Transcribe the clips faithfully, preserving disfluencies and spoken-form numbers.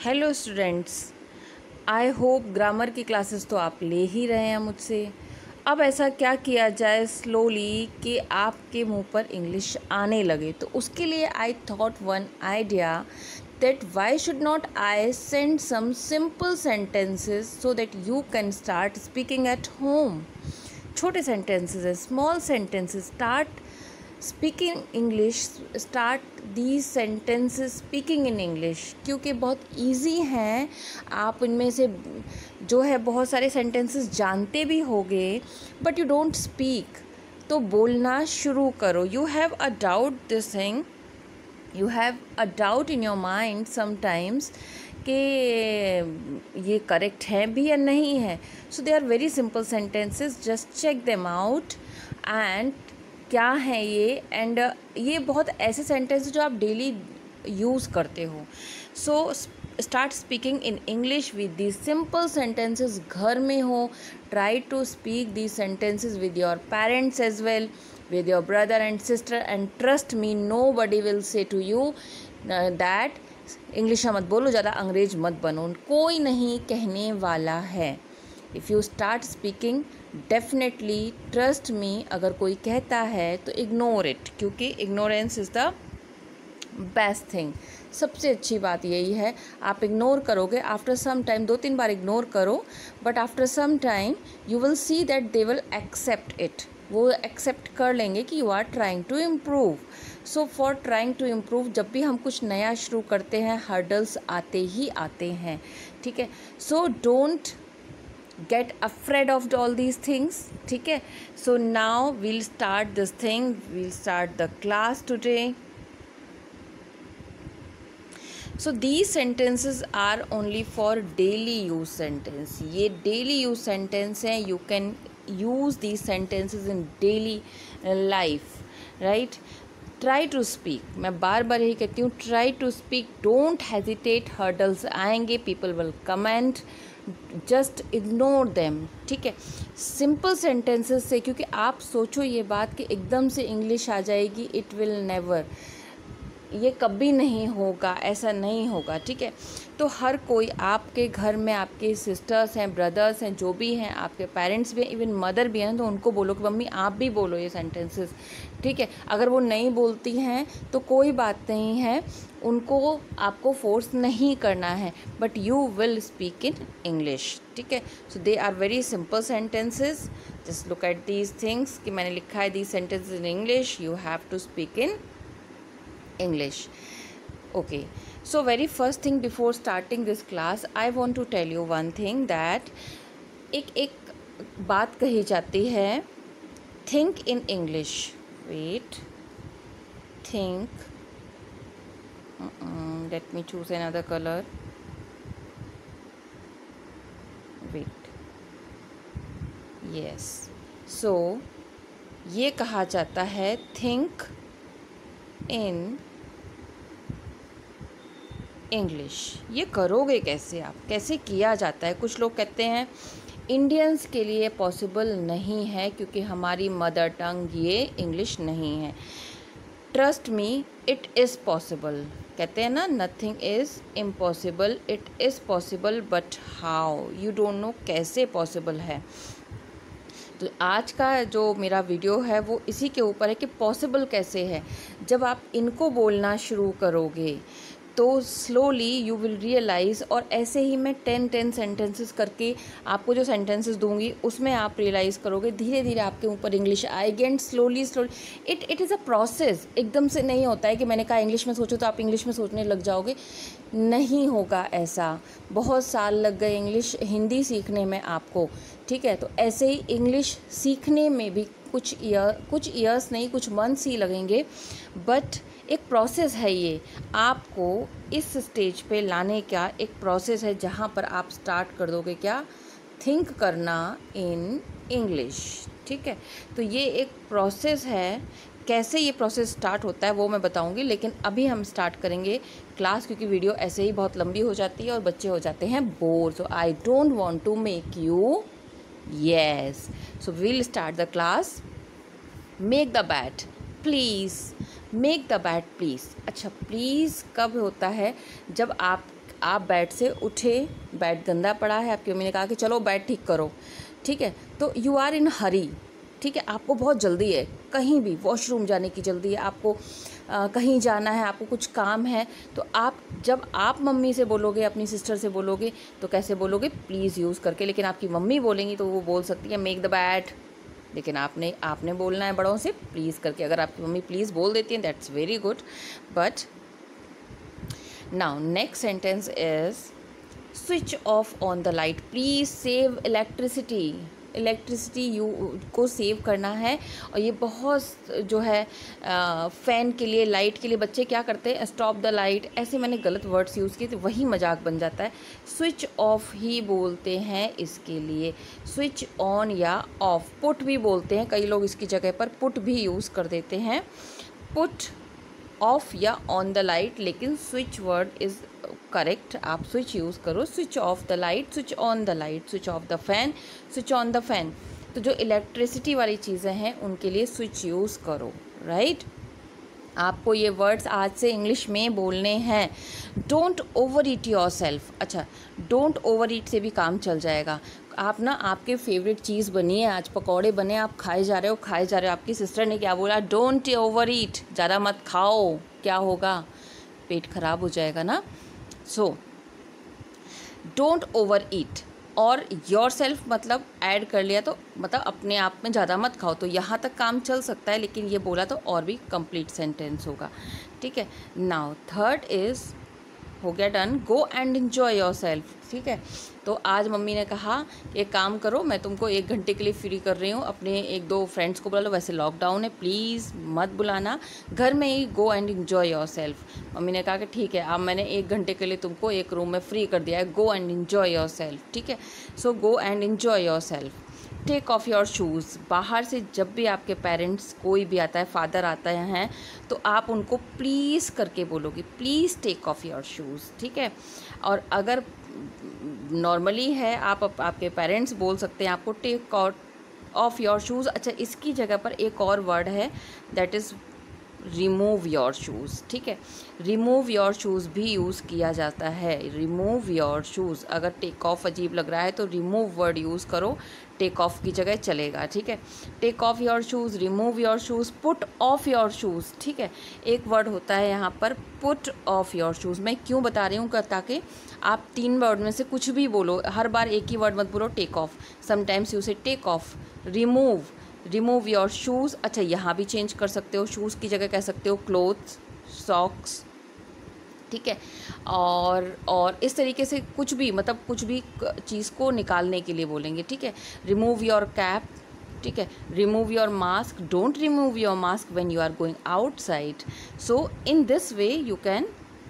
Hello students, I hope grammar की classes तो आप ले ही रहे हैं मुझसे। अब ऐसा क्या किया जाए स्लोली कि आपके मुंह पर इंग्लिश आने लगे। तो उसके लिए I thought one idea that why should not I send some simple sentences so that you can start speaking at home. छोटे सेंटेंसेस है, small sentences, start speaking English, start these sentences speaking in English, क्योंकि बहुत easy हैं। आप इनमें से जो है बहुत सारे सेंटेंसेस जानते भी होंगे बट यू डोंट स्पीक। तो बोलना शुरू करो। You have a doubt this thing, you have a doubt in your mind sometimes कि ये करेक्ट है भी या नहीं है। So they are very simple sentences, just check them out and क्या है ये। एंड uh, ये बहुत ऐसे सेंटेंस जो आप डेली यूज़ करते हो। So start speaking in English with the simple sentences. घर में हो, try to speak the sentences with your parents as well, with your brother and sister, and trust me, nobody will say to you uh, that English मत बोलो, ज़्यादा अंग्रेज मत बनो, कोई नहीं कहने वाला है। If you start speaking, definitely trust me, अगर कोई कहता है तो इग्नोर इट, क्योंकि ignorance is the best thing. सबसे अच्छी बात यही है, आप इग्नोर करोगे, आफ्टर सम टाइम, दो तीन बार इग्नोर करो, but after some time you will see that they will accept it. वो एक्सेप्ट कर लेंगे कि you are trying to improve. So for trying to improve, जब भी हम कुछ नया शुरू करते हैं, हर्डल्स आते ही आते हैं, ठीक है। So don't get afraid of all these things, ठीक है। So now we'll start this thing, we'll start the class today. So these sentences are only for daily use sentence. ये डेली यूज सेंटेंस हैं, you can use these sentences in daily life, right? Try to speak, मैं बार बार यही कहती हूँ, try to speak, don't hesitate, hurdles आएंगे, people will comment, just ignore them, ठीक है। simple sentences से, क्योंकि आप सोचो ये बात कि एकदम से इंग्लिश आ जाएगी, it will never, ये कभी नहीं होगा, ऐसा नहीं होगा, ठीक है। तो हर कोई आपके घर में, आपके सिस्टर्स हैं, ब्रदर्स हैं, जो भी हैं, आपके पेरेंट्स भी हैं, इवन मदर भी हैं, तो उनको बोलो कि मम्मी आप भी बोलो ये सेंटेंसेस, ठीक है। अगर वो नहीं बोलती हैं तो कोई बात नहीं है, उनको आपको फोर्स नहीं करना है, but you will speak in English, ठीक है। So they are very simple sentences, just look at these things कि मैंने लिखा है these sentences in English, you have to speak in English. Okay, so very first thing before starting this class, I want to tell you one thing that एक एक बात कही जाती है, think in English. Wait, think. Mm-mm, let me choose another color. Wait. Yes. So ये कहा जाता है think in इंग्लिश। ये करोगे कैसे आप, कैसे किया जाता है? कुछ लोग कहते हैं इंडियंस के लिए पॉसिबल नहीं है क्योंकि हमारी मदर टंग ये इंग्लिश नहीं है। Trust me, it is possible. कहते हैं ना, nothing is impossible, it is possible, but how, you don't know कैसे पॉसिबल है। तो आज का जो मेरा वीडियो है वो इसी के ऊपर है कि पॉसिबल कैसे है। जब आप इनको बोलना शुरू करोगे तो स्लोली यू विल रियलाइज़, और ऐसे ही मैं टेन टेन सेंटेंसेस करके आपको जो सेंटेंसेस दूंगी उसमें आप रियलाइज़ करोगे, धीरे धीरे आपके ऊपर इंग्लिश आएगी। And slowly slowly it it is a process, एकदम से नहीं होता है कि मैंने कहा इंग्लिश में सोचो तो आप इंग्लिश में सोचने लग जाओगे, नहीं होगा ऐसा। बहुत साल लग गए इंग्लिश हिंदी सीखने में आपको, ठीक है। तो ऐसे ही इंग्लिश सीखने में भी कुछ ईयर कुछ ईयर्स नहीं, कुछ मंथ्स ही लगेंगे, बट एक प्रोसेस है ये, आपको इस स्टेज पे लाने का एक प्रोसेस है जहाँ पर आप स्टार्ट कर दोगे क्या, थिंक करना इन इंग्लिश, ठीक है। तो ये एक प्रोसेस है, कैसे ये प्रोसेस स्टार्ट होता है वो मैं बताऊंगी, लेकिन अभी हम स्टार्ट करेंगे क्लास, क्योंकि वीडियो ऐसे ही बहुत लंबी हो जाती है और बच्चे हो जाते हैं bore. So I don't want to make you, yes, so we'll start the class. Make the bed please, make the bed please. अच्छा, प्लीज़ कब होता है, जब आप आप बेड से उठे, बेड गंदा पड़ा है, आपकी मम्मी ने कहा कि चलो बेड ठीक करो, ठीक है, तो यू आर इन हरी, ठीक है, आपको बहुत जल्दी है, कहीं भी वॉशरूम जाने की जल्दी है, आपको आ, कहीं जाना है, आपको कुछ काम है, तो आप जब आप मम्मी से बोलोगे, अपनी सिस्टर से बोलोगे, तो कैसे बोलोगे? प्लीज़ यूज़ करके। लेकिन आपकी मम्मी बोलेंगी तो वो बोल सकती है मेक द बेड, लेकिन आपने आपने बोलना है बड़ों से प्लीज़ करके। अगर आपकी मम्मी प्लीज़ बोल देती हैं that's very good. But now next sentence is switch off on the light, please save electricity. Electricity you को सेव करना है। और ये बहुत जो है फ़ैन के लिए, लाइट के लिए बच्चे क्या करते हैं, स्टॉप द लाइट, ऐसे मैंने गलत वर्ड्स यूज़ किए तो वही मजाक बन जाता है। स्विच ऑफ ही बोलते हैं इसके लिए, स्विच ऑन या ऑफ। पुट भी बोलते हैं कई लोग, इसकी जगह पर पुट भी यूज़ कर देते हैं, पुट ऑफ या ऑन द लाइट, लेकिन स्विच वर्ड इज़ करेक्ट। आप स्विच यूज़ करो, switch off the light, switch on the light, switch off the fan, switch on the fan. तो जो इलेक्ट्रिसिटी वाली चीज़ें हैं उनके लिए स्विच यूज़ करो, राइट। आपको ये वर्ड्स आज से इंग्लिश में बोलने हैं। Don't overeat yourself. अच्छा, डोंट ओवर ईट से भी काम चल जाएगा। आप ना, आपके फेवरेट चीज़ बनी है, आज पकौड़े बने, आप खाए जा रहे हो खाए जा रहे हो, आपकी सिस्टर ने क्या बोला, डोंट ओवर ईट, ज़्यादा मत खाओ, क्या होगा, पेट खराब हो जाएगा ना। सो डोंट ओवर ईट, और योर सेल्फ मतलब ऐड कर लिया तो मतलब अपने आप में ज़्यादा मत खाओ, तो यहाँ तक काम चल सकता है, लेकिन ये बोला तो और भी कंप्लीट सेंटेंस होगा, ठीक है। नाउ थर्ड इज़, हो गया done, go and enjoy yourself, ठीक है। तो आज मम्मी ने कहा एक काम करो, मैं तुमको एक घंटे के लिए फ्री कर रही हूँ, अपने एक दो फ्रेंड्स को बुला लो, वैसे लॉकडाउन है, प्लीज़ मत बुलाना, घर में ही go and enjoy yourself. Mummy ने कहा कि ठीक है, अब मैंने एक घंटे के लिए तुमको एक रूम में फ्री कर दिया है, go and enjoy yourself, ठीक है। So go and enjoy yourself. Take off your shoes, बाहर से जब भी आपके पेरेंट्स कोई भी आता है, फादर आता है, तो आप उनको प्लीज़ करके बोलोगे, please take off your shoes, ठीक है। और अगर नॉर्मली है, आप आपके पेरेंट्स बोल सकते हैं आपको टेक ऑफ़ योर शूज़। अच्छा, इसकी जगह पर एक और वर्ड है, that is remove your shoes, ठीक है। रिमूव योर शूज़ भी यूज़ किया जाता है, रिमूव योर शूज़। अगर टेक ऑफ अजीब लग रहा है तो रिमूव वर्ड यूज़ करो, टेक ऑफ की जगह चलेगा, ठीक है। Take off your shoes, remove your shoes, put off your shoes, ठीक है। एक वर्ड होता है यहाँ पर पुट ऑफ योर शूज़। मैं क्यों बता रही हूँ, ताकि आप तीन वर्ड में से कुछ भी बोलो, हर बार एक ही वर्ड मत बोलो take off, sometimes you say take off, remove, remove your shoes. अच्छा, यहाँ भी चेंज कर सकते हो, शूज़ की जगह कह सकते हो क्लोथ्स, सॉक्स, ठीक है। और और इस तरीके से कुछ भी, मतलब कुछ भी चीज़ को निकालने के लिए बोलेंगे, ठीक है। रिमूव योर कैप, ठीक है। Remove your mask, don't remove your mask when you are going outside. So in this way you can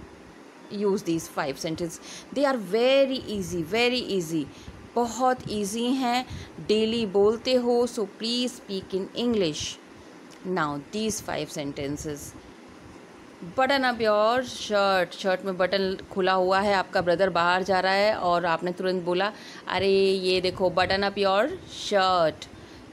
use these five sentence. They are very easy, very easy, बहुत easy हैं, daily बोलते हो, so please speak in English. Now these five sentences, button up your shirt, shirt में button खुला हुआ है, आपका brother बाहर जा रहा है और आपने तुरंत बोला अरे ये देखो button up your shirt,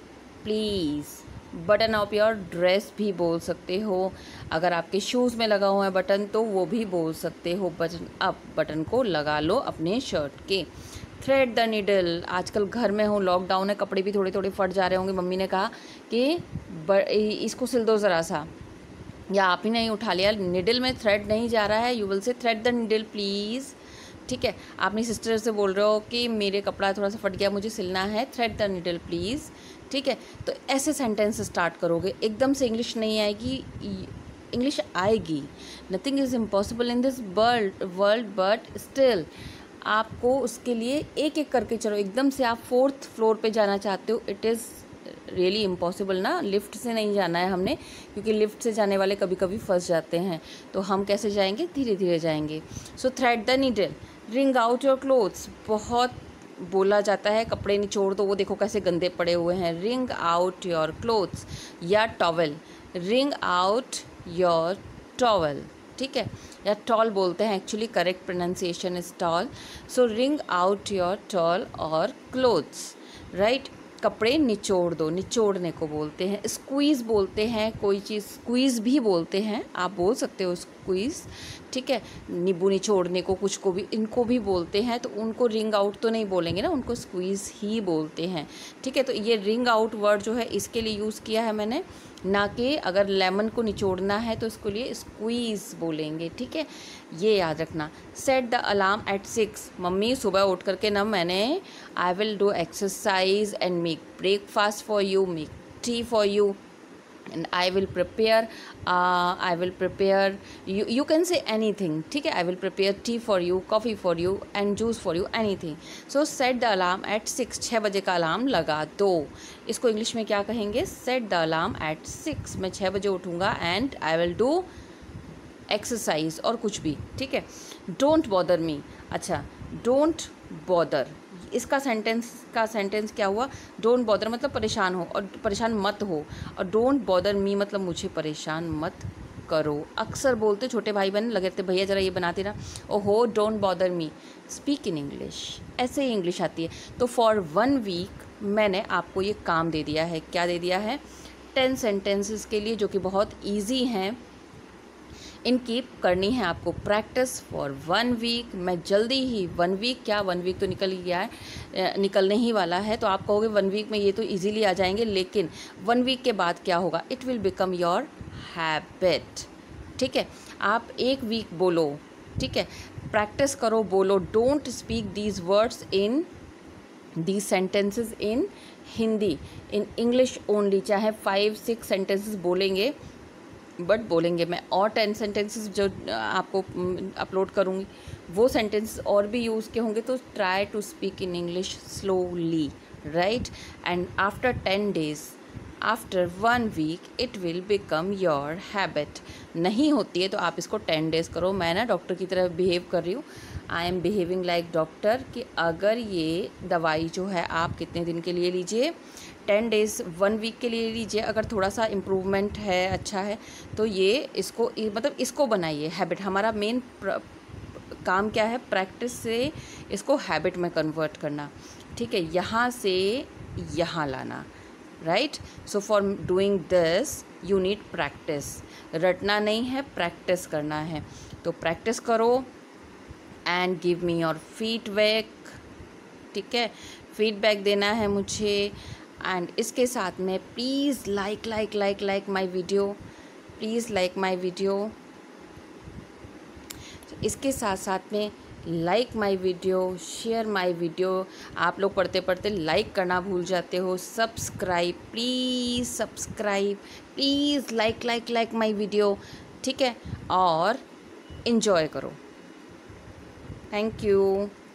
please. Button up your dress भी बोल सकते हो, अगर आपके शूज़ में लगा हुआ है बटन तो वो भी बोल सकते हो, बटन अप, बटन को लगा लो अपने शर्ट के। थ्रेड द नीडल, आजकल घर में हो, लॉकडाउन है, कपड़े भी थोड़े थोड़े फट जा रहे होंगे, मम्मी ने कहा कि इसको सिल दो ज़रा सा, या आप ही नहीं उठा लिया, निडल में थ्रेड नहीं जा रहा है, you will say thread the needle please, ठीक है। अपनी सिस्टर से बोल रहे हो कि मेरे कपड़ा थोड़ा सा फट गया, मुझे सिलना है, थ्रेड द निडल प्लीज़, ठीक है। तो ऐसे सेंटेंस स्टार्ट करोगे, एकदम से इंग्लिश नहीं आएगी, इंग्लिश आएगी, nothing is impossible in this world world but still आपको उसके लिए एक एक करके चलो। एकदम से आप फोर्थ फ्लोर पे जाना चाहते हो, इट इज़ रियली इम्पॉसिबल ना, लिफ्ट से नहीं जाना है हमने, क्योंकि लिफ्ट से जाने वाले कभी कभी फंस जाते हैं, तो हम कैसे जाएंगे, धीरे धीरे जाएंगे। So thread the needle, wring out your clothes, बहुत बोला जाता है कपड़े निचोड़ दो, वो देखो कैसे गंदे पड़े हुए हैं, रिंग आउट योर क्लोथ्स, या towel, wring out your towel, ठीक है, या टॉल बोलते हैं, actually correct pronunciation is towel. So wring out your towel और क्लोथ्स, राइट। कपड़े निचोड़ दो, निचोड़ने को बोलते हैं। स्क्वीज़ बोलते हैं, कोई चीज़ स्क्वीज़ भी बोलते हैं, आप बोल सकते हो स्क्वीज़, ठीक है। नींबू निचोड़ने को कुछ को भी, इनको भी बोलते हैं, तो उनको रिंग आउट तो नहीं बोलेंगे ना, उनको स्क्वीज़ ही बोलते हैं, ठीक है। तो ये रिंग आउट वर्ड जो है इसके लिए यूज़ किया है मैंने, ना कि अगर लेमन को निचोड़ना है तो इसके लिए स्क्वीज़ बोलेंगे, ठीक है। ये याद रखना। Set the alarm at six, mummy सुबह उठ करके ना मैंने I will do exercise and make breakfast for you, make tea for you, and I will prepare uh, I will prepare you you can say anything, ठीक है। I will prepare tea for you, coffee for you and juice for you, anything. So set the alarm at six, छः बजे का alarm लगा दो। इसको English में क्या कहेंगे? set the alarm at six, मैं छः बजे उठूँगा and I will do exercise और कुछ भी, ठीक है। डोंट बॉदर मी, अच्छा डोंट बॉदर, इसका सेंटेंस का सेंटेंस क्या हुआ? डोंट बॉदर मतलब परेशान हो और परेशान मत हो, और डोंट बॉदर मी मतलब मुझे परेशान मत करो। अक्सर बोलते छोटे भाई बहन लगे थे, भैया ज़रा ये बनाते ना, ओहो don't bother me, speak in English, ऐसे ही इंग्लिश आती है। तो फॉर वन वीक मैंने आपको ये काम दे दिया है। क्या दे दिया है? टेन सेंटेंसेस के लिए, जो कि बहुत ईजी हैं, इनकी करनी है आपको प्रैक्टिस फॉर वन वीक। मैं जल्दी ही, वन वीक क्या, वन वीक तो निकल ही गया है, निकलने ही वाला है। तो आप कहोगे वन वीक में ये तो इजीली आ जाएंगे, लेकिन वन वीक के बाद क्या होगा? It will become your habit, ठीक है। आप एक वीक बोलो, ठीक है, प्रैक्टिस करो, बोलो don't speak these words in these sentences in Hindi, in English only. चाहे फाइव सिक्स सेंटेंसेस बोलेंगे, बट बोलेंगे मैं और टेन सेंटेंसेस जो आपको अपलोड करूँगी वो सेंटेंस और भी यूज़ के होंगे। तो try to speak in English slowly, right. And after ten days, after one week, it will become your habit. नहीं होती है तो आप इसको टेन डेज़ करो। मैं ना डॉक्टर की तरह बिहेव कर रही हूँ, I am behaving like doctor, कि अगर ये दवाई जो है आप कितने दिन के लिए लीजिए? टेन डेज़, वन वीक के लिए लीजिए। अगर थोड़ा सा इम्प्रूवमेंट है, अच्छा है, तो ये इसको मतलब इसको बनाइए हैबिट। हमारा मेन काम क्या है? प्रैक्टिस से इसको हैबिट में कन्वर्ट करना, ठीक है, यहाँ से यहाँ लाना, right. So for doing this you need practice. रटना नहीं है, प्रैक्टिस करना है। तो प्रैक्टिस करो and give me your feedback, ठीक है, फीडबैक देना है मुझे। एंड इसके साथ में please like like like like my video, please like my video. इसके साथ साथ में like my video, share my video. आप लोग पढ़ते पढ़ते लाइक करना भूल जाते हो। Subscribe, please subscribe, please like like like my video, ठीक है, और इन्जॉय करो। Thank you.